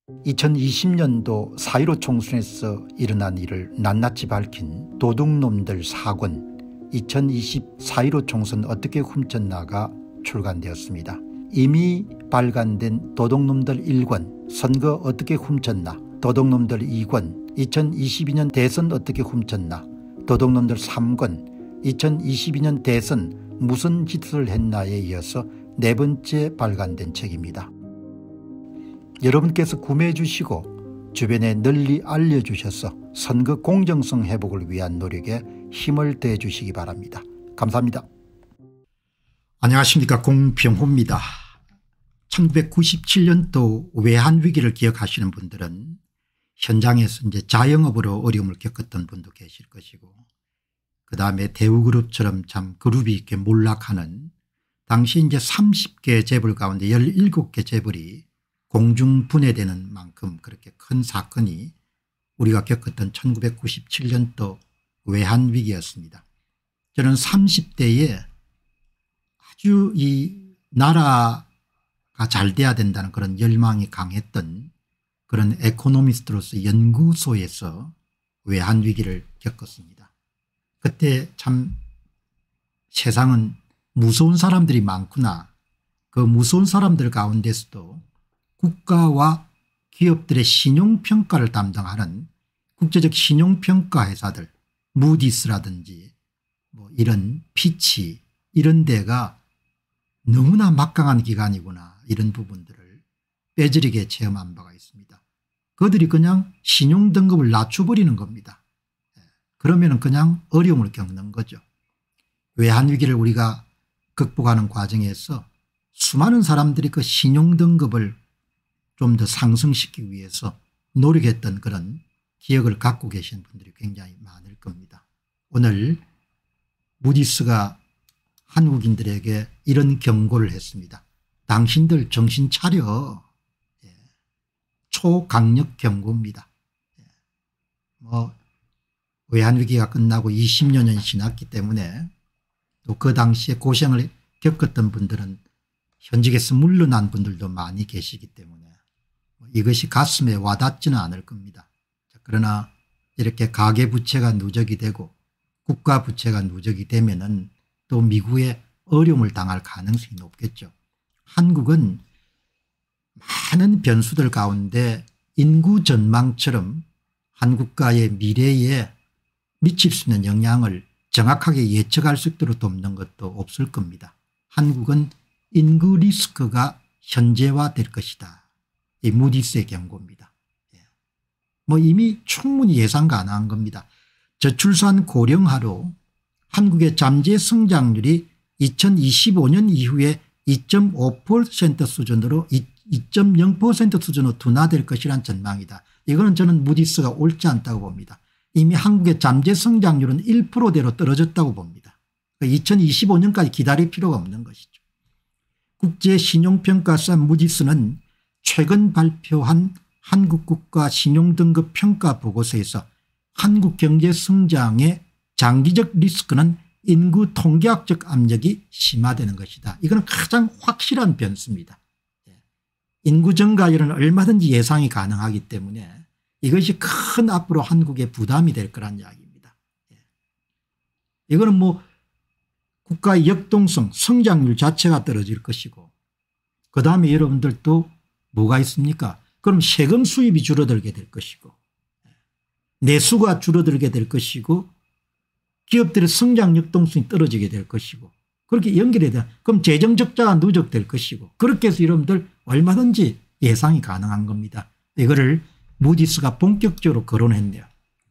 2020년도 4.15 총선에서 일어난 일을 낱낱이 밝힌 도둑놈들 4권 2020 4.15 총선 어떻게 훔쳤나가 출간되었습니다. 이미 발간된 도둑놈들 1권 선거 어떻게 훔쳤나, 도둑놈들 2권 2022년 대선 어떻게 훔쳤나, 도둑놈들 3권 2022년 대선 무슨 짓을 했나에 이어서 네 번째 발간된 책입니다. 여러분께서 구매해 주시고 주변에 널리 알려주셔서 선거 공정성 회복을 위한 노력에 힘을 더해 주시기 바랍니다. 감사합니다. 안녕하십니까, 공병호입니다. 1997년도 외환위기를 기억하시는 분들은 현장에서 이제 자영업으로 어려움을 겪었던 분도 계실 것이고, 그 다음에 대우그룹처럼 참 그룹이 이렇게 몰락하는 당시 이제 30개 재벌 가운데 17개 재벌이 공중 분해되는 만큼 그렇게 큰 사건이 우리가 겪었던 1997년도 외환위기였습니다. 저는 30대에 아주 이 나라가 잘 돼야 된다는 그런 열망이 강했던 그런 에코노미스트로서 연구소에서 외환위기를 겪었습니다. 그때 참 세상은 무서운 사람들이 많구나. 그 무서운 사람들 가운데서도 국가와 기업들의 신용평가를 담당하는 국제적 신용평가 회사들, 무디스라든지 뭐 이런 피치 이런 데가 너무나 막강한 기관이구나, 이런 부분들을 빼지르게 체험한 바가 있습니다. 그들이 그냥 신용등급을 낮춰버리는 겁니다. 그러면 그냥 어려움을 겪는 거죠. 외환위기를 우리가 극복하는 과정에서 수많은 사람들이 그 신용등급을 좀 더 상승시키기 위해서 노력했던 그런 기억을 갖고 계신 분들이 굉장히 많을 겁니다. 오늘 무디스가 한국인들에게 이런 경고를 했습니다. 당신들 정신 차려. 초강력 경고입니다. 뭐 외환위기가 끝나고 20여년이 지났기 때문에 또 그 당시에 고생을 겪었던 분들은 현직에서 물러난 분들도 많이 계시기 때문에 이것이 가슴에 와닿지는 않을 겁니다. 그러나 이렇게 가계부채가 누적이 되고 국가부채가 누적이 되면은 또 미국에 어려움을 당할 가능성이 높겠죠. 한국은 많은 변수들 가운데 인구 전망처럼 한국가의 미래에 미칠 수 있는 영향을 정확하게 예측할 수 있도록 돕는 것도 없을 겁니다. 한국은 인구 리스크가 현재화될 것이다. 이 무디스의 경고입니다. 뭐 이미 충분히 예상 가능한 겁니다. 저출산 고령화로 한국의 잠재 성장률이 2025년 이후에 2.5% 수준으로 2.0% 수준으로 둔화될 것이란 전망이다. 이거는 저는 무디스가 옳지 않다고 봅니다. 이미 한국의 잠재 성장률은 1%대로 떨어졌다고 봅니다. 2025년까지 기다릴 필요가 없는 것이죠. 국제신용평가사 무디스는 최근 발표한 한국 국가 신용등급 평가 보고서에서 한국 경제 성장의 장기적 리스크는 인구 통계학적 압력이 심화되는 것이다. 이거는 가장 확실한 변수입니다. 인구 증가율은 얼마든지 예상이 가능하기 때문에 이것이 큰 앞으로 한국의 부담이 될 거란 이야기입니다. 이거는 뭐 국가의 역동성 성장률 자체가 떨어질 것이고, 그다음에 여러분들도 뭐가 있습니까? 그럼 세금 수입이 줄어들게 될 것이고, 내수가 줄어들게 될 것이고, 기업들의 성장 역동성이 떨어지게 될 것이고, 그렇게 연결해야 돼. 그럼 재정 적자가 누적될 것이고, 그렇게 해서 여러분들 얼마든지 예상이 가능한 겁니다. 이거를 무디스가 본격적으로 거론했네요.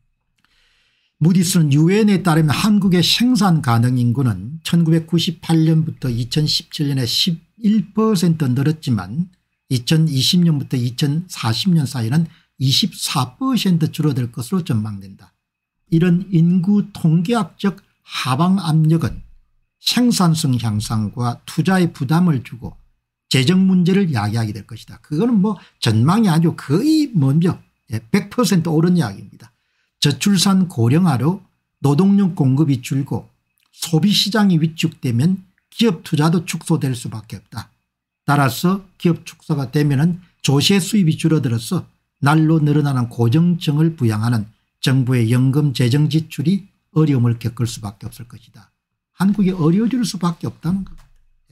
무디스는 유엔에 따르면 한국의 생산 가능 인구는 1998년부터 2017년에 11% 늘었지만 2020년부터 2040년 사이는 24% 줄어들 것으로 전망된다. 이런 인구 통계학적 하방 압력은 생산성 향상과 투자에 부담을 주고 재정 문제를 야기하게 될 것이다. 그거는 뭐 전망이 아주 거의 먼저 100% 옳은 이야기입니다. 저출산 고령화로 노동력 공급이 줄고 소비시장이 위축되면 기업 투자도 축소될 수밖에 없다. 따라서 기업 축소가 되면은 조세 수입이 줄어들어서 날로 늘어나는 고정층을 부양하는 정부의 연금 재정 지출이 어려움을 겪을 수밖에 없을 것이다. 한국이 어려워질 수밖에 없다는 겁니다.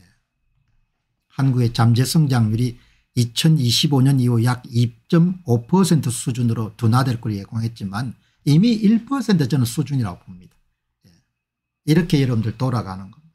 한국의 잠재 성장률이 2025년 이후 약 2.5% 수준으로 둔화될 것을 예상했지만 이미 1% 저는 수준이라고 봅니다. 이렇게 여러분들 돌아가는 겁니다.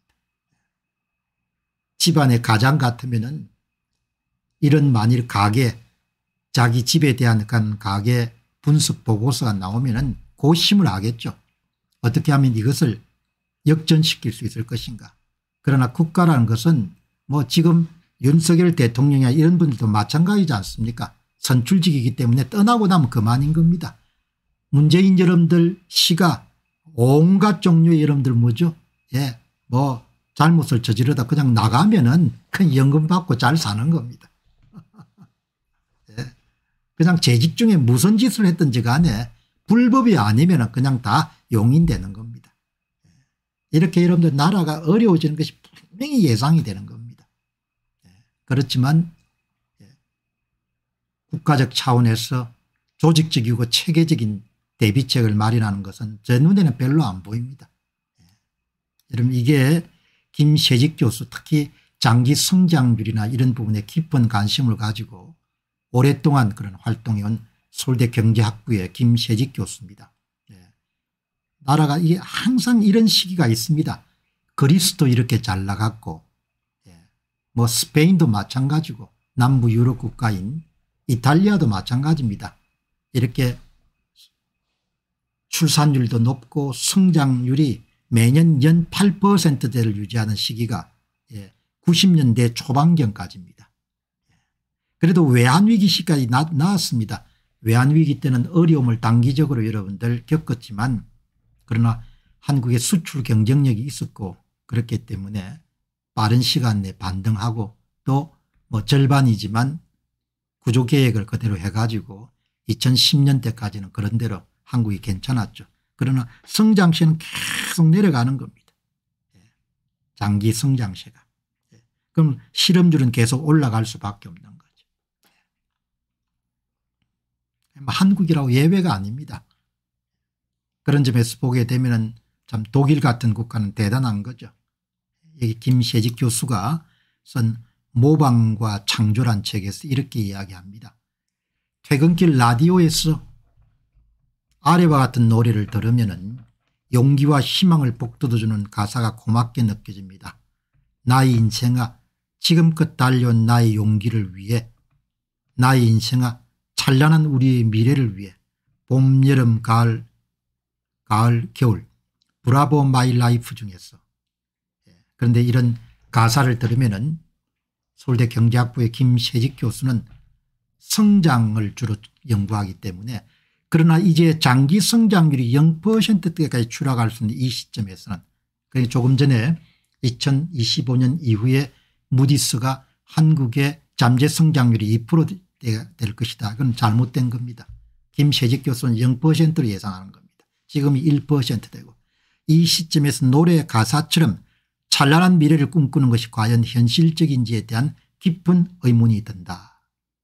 집안의 가장 같으면은 이런 만일 가계 자기 집에 대한 가계 분석 보고서가 나오면은 고심을 하겠죠. 어떻게 하면 이것을 역전시킬 수 있을 것인가. 그러나 국가라는 것은 뭐 지금 윤석열 대통령이나 이런 분들도 마찬가지지 않습니까? 선출직이기 때문에 떠나고 나면 그만인 겁니다. 문재인 여러분들 시가 온갖 종류의 여러분들 뭐죠? 예, 뭐 잘못을 저지르다 그냥 나가면은 그냥 연금 받고 잘 사는 겁니다. 예, 그냥 재직 중에 무슨 짓을 했든지 간에 불법이 아니면 그냥 다 용인되는 겁니다. 이렇게 여러분들 나라가 어려워지는 것이 분명히 예상이 되는 겁니다. 그렇지만 국가적 차원에서 조직적이고 체계적인 대비책을 마련하는 것은 제 눈에는 별로 안 보입니다. 여러분 이게 김세직 교수 특히 장기 성장률이나 이런 부분에 깊은 관심을 가지고 오랫동안 그런 활동해온 서울대 경제학부의 김세직 교수입니다. 나라가 이게 항상 이런 시기가 있습니다. 그리스도 이렇게 잘 나갔고 뭐 스페인도 마찬가지고 남부 유럽 국가인 이탈리아도 마찬가지입니다. 이렇게 출산율도 높고 성장률이 매년 연 8%대를 유지하는 시기가 90년대 초반경까지입니다. 그래도 외환위기 시까지 나왔습니다. 외환위기 때는 어려움을 단기적으로 여러분들 겪었지만 그러나 한국의 수출 경쟁력이 있었고 그렇기 때문에 빠른 시간 내에 반등하고 또 뭐 절반이지만 구조개혁을 그대로 해가지고 2010년대까지는 그런 대로 한국이 괜찮았죠. 그러나 성장세는 계속 내려가는 겁니다. 장기 성장세가. 그럼 실업률은 계속 올라갈 수밖에 없는 거죠. 한국이라고 예외가 아닙니다. 그런 점에서 보게 되면 참 독일 같은 국가는 대단한 거죠. 여기 김세직 교수가 쓴 모방과 창조란 책에서 이렇게 이야기합니다. 퇴근길 라디오에서 아래와 같은 노래를 들으면 용기와 희망을 북돋워주는 가사가 고맙게 느껴집니다. 나의 인생아 지금껏 달려온 나의 용기를 위해 나의 인생아 찬란한 우리의 미래를 위해 봄 여름 가을 겨울 브라보 마이 라이프 중에서 그런데 이런 가사를 들으면은 서울대 경제학부의 김세직 교수는 성장을 주로 연구하기 때문에 그러나 이제 장기 성장률이 0%대까지 추락할 수 있는 이 시점에서는 그러니까 조금 전에 2025년 이후에 무디스가 한국의 잠재 성장률이 2%가 될 것이다. 그건 잘못된 겁니다. 김세직 교수는 0%로 예상하는 겁니다. 지금이 1% 되고 이 시점에서 노래 가사처럼 찬란한 미래를 꿈꾸는 것이 과연 현실적인지에 대한 깊은 의문이 든다.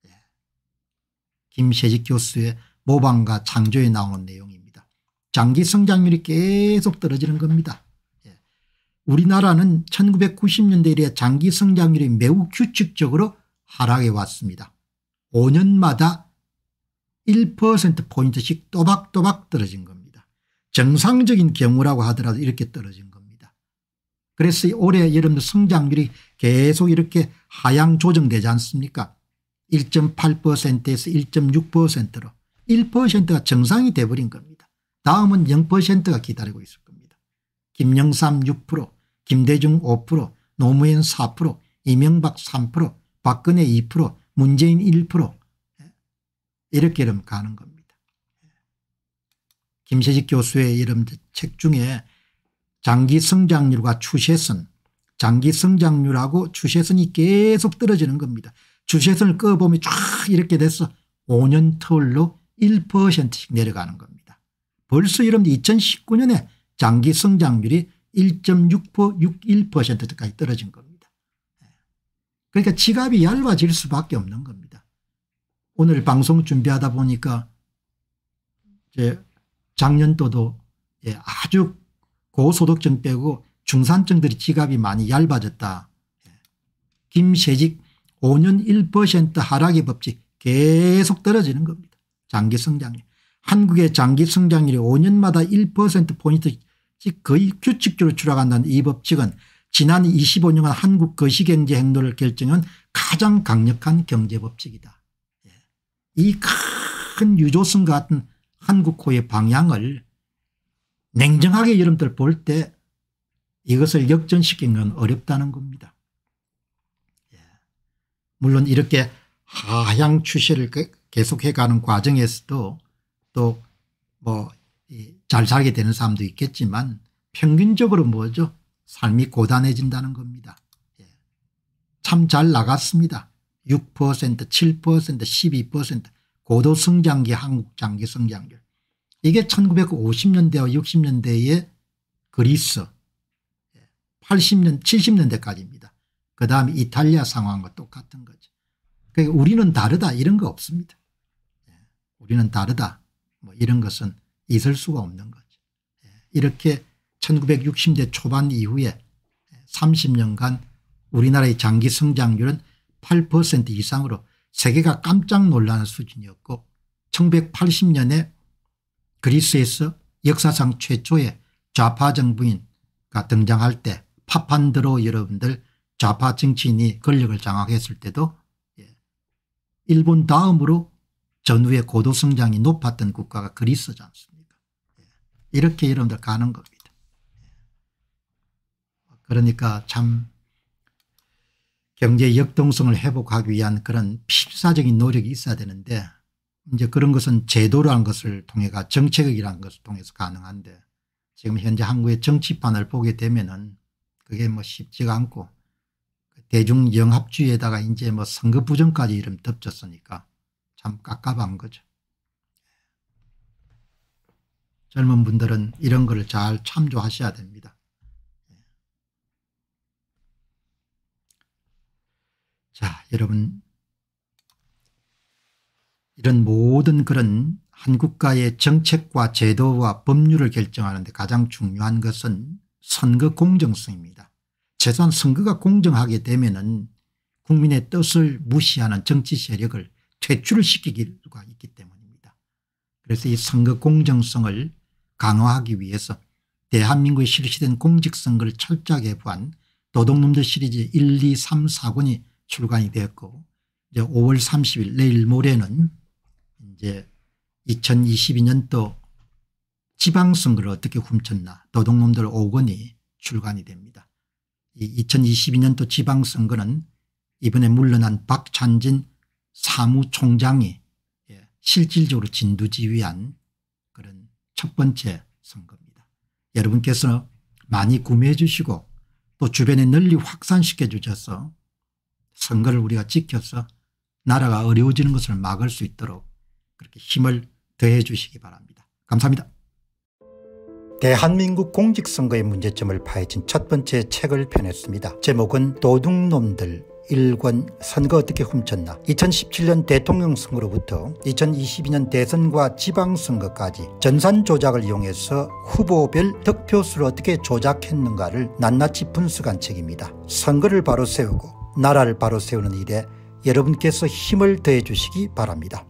김세직 교수의 모방과 창조에 나오는 내용입니다. 장기 성장률이 계속 떨어지는 겁니다. 우리나라는 1990년대 이래 장기 성장률이 매우 규칙적으로 하락해 왔습니다. 5년마다 1%포인트씩 또박또박 떨어진 겁니다. 정상적인 경우라고 하더라도 이렇게 떨어진 겁니다. 그래서 올해 여러분들 성장률이 계속 이렇게 하향 조정되지 않습니까? 1.8%에서 1.6%로 1%가 정상이 돼버린 겁니다. 다음은 0%가 기다리고 있을 겁니다. 김영삼 6%, 김대중 5%, 노무현 4%, 이명박 3%, 박근혜 2%, 문재인 1% 이렇게 이러면 가는 겁니다. 김세직 교수의 이런 책 중에 장기 성장률과 추세선, 장기 성장률하고 추세선이 계속 떨어지는 겁니다. 추세선을 꺼보면 쫙 이렇게 돼서 5년 터울로 1%씩 내려가는 겁니다. 벌써 여러분들 2019년에 장기 성장률이 1.61%까지 떨어진 겁니다. 그러니까 지갑이 얇아질 수밖에 없는 겁니다. 오늘 방송 준비하다 보니까 이제 작년도도 아주 고소득층 빼고 중산층들이 지갑이 많이 얇아졌다. 김세직 5년 1% 하락의 법칙 계속 떨어지는 겁니다. 장기 성장률. 한국의 장기 성장률이 5년마다 1%포인트씩 거의 규칙적으로 추락한다는 이 법칙은 지난 25년간 한국 거시경제 행로를 결정한 가장 강력한 경제법칙이다. 이 큰 유조선 같은 한국호의 방향을 냉정하게 여러분들 볼 때 이것을 역전시키는 건 어렵다는 겁니다. 물론 이렇게 하향 추세를 계속해 가는 과정에서도 또 뭐 잘 살게 되는 사람도 있겠지만 평균적으로 뭐죠? 삶이 고단해진다는 겁니다. 참 잘 나갔습니다. 6%, 7%, 12% 고도성장기 한국 장기 성장률. 이게 1950년대와 60년대의 그리스 80년 70년대까지입니다. 그다음에 이탈리아 상황과 똑같은 거죠. 그러니까 우리는 다르다 이런 거 없습니다. 우리는 다르다 뭐 이런 것은 있을 수가 없는 거죠. 이렇게 1960년대 초반 이후에 30년간 우리나라의 장기 성장률은 8% 이상으로 세계가 깜짝 놀라는 수준이었고 1980년에 그리스에서 역사상 최초의 좌파 정부인가 등장할 때 파판드로 여러분들 좌파 정치인이 권력을 장악했을 때도 일본 다음으로 전후의 고도성장이 높았던 국가가 그리스지 않습니까? 이렇게 여러분들 가는 겁니다. 그러니까 참 경제 역동성을 회복하기 위한 그런 필사적인 노력이 있어야 되는데 이제 그런 것은 제도라는 것을 통해가 정책이라는 것을 통해서 가능한데 지금 현재 한국의 정치판을 보게 되면은 그게 뭐 쉽지가 않고 대중영합주의에다가 이제 뭐 선거 부정까지 이름 덮쳤으니까 참 깝깝한 거죠. 젊은 분들은 이런 걸 잘 참조하셔야 됩니다. 자, 여러분 이런 모든 그런 한 국가의 정책과 제도와 법률을 결정하는 데 가장 중요한 것은 선거 공정성입니다. 최소한 선거가 공정하게 되면은 국민의 뜻을 무시하는 정치 세력을 퇴출을 시키기가 있기 때문입니다. 그래서 이 선거 공정성을 강화하기 위해서 대한민국에 실시된 공직선거를 철저하게 부한 도둑놈들 시리즈 1, 2, 3, 4권이 출간이 되었고 이제 5월 30일 내일 모레는 이제 2022년도 지방선거를 어떻게 훔쳤나 도둑놈들 5권이 출간이 됩니다. 이 2022년도 지방선거는 이번에 물러난 박찬진 사무총장이 실질적으로 진두지휘한 그런 첫 번째 선거입니다. 여러분께서 많이 구매해 주시고 또 주변에 널리 확산시켜 주셔서 선거를 우리가 지켜서 나라가 어려워지는 것을 막을 수 있도록 그렇게 힘을 더해 주시기 바랍니다. 감사합니다. 대한민국 공직선거의 문제점을 파헤친 첫 번째 책을 펴냈습니다. 제목은 도둑놈들 1권 선거 어떻게 훔쳤나. 2017년 대통령 선거로부터 2022년 대선과 지방선거까지 전산 조작을 이용해서 후보별 득표수를 어떻게 조작했는가를 낱낱이 분석한 책입니다. 선거를 바로 세우고 나라를 바로 세우는 일에 여러분께서 힘을 더해 주시기 바랍니다.